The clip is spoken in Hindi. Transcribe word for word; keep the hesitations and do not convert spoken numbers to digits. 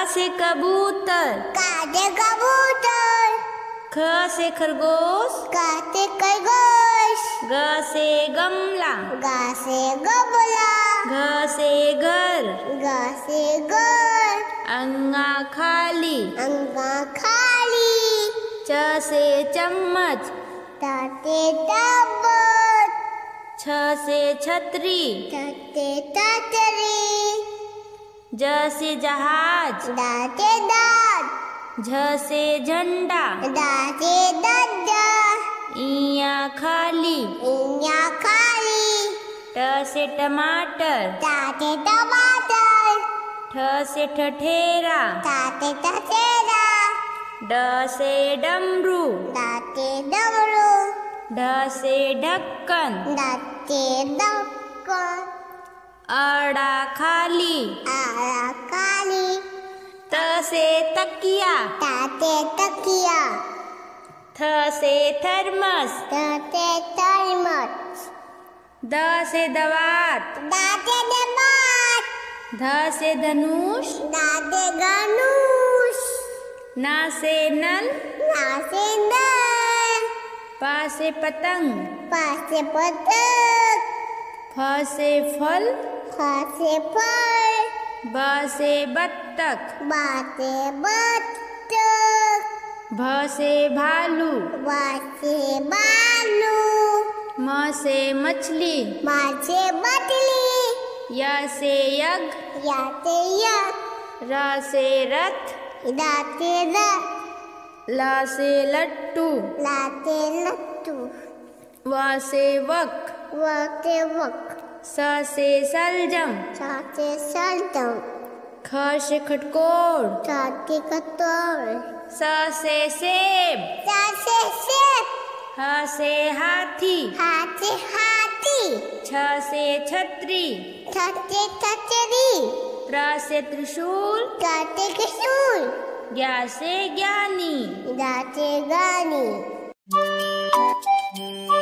से कबूतर, का से कबूतर। ख से खरगोश, का से खरगोश। ग से गमला, गा से गमला। घ से घर, गा से घर। अंगा खाली, अंगा खाली। च से चम्मच, ट से टबक। छ से छतरी, ठ से छतरी। ज से जहाज, ड से दाँत। झ से झंडा, ड से डंडा। इया खाली, इया खाली। ट से टमाटर, ट से टमाटर। ठ से ठठेरा, ठ से ठठेरा। ड से डमरू, ड से डमरू। ढ से ढक्कन, ड से ढक्कन। अड़ा खाली, आड़ा खाली। त से तकिया, ता से तकिया। थ से थर्मस, थ से थर्मस। द से दवात, द से दबात। ध से धनुष, द से धनुष। न से नल, न से नल। प से पतंग, प से पतंग। फ से फल, फ से फल। ब से बत्तख, ब से बत्तख। भ से भालू, ब से भालू। म से मछली, म से मछली। य से यज्ञ, या से यज्ञ। र से रथ, द से रथ। ल से लट्टू, ला से लट्टू। व से वक, व से वक। स से सलजम, स से सलजम। ख से खटकोर, स से खटोल। स से सेब, स से सेब। ह से हाथी, हा से हाथी। छ से छतरी, ठ से छतरी। त्र से त्रिशूल, ट से त्रिशूल। ज्ञ से ज्ञानी। ग से गानी।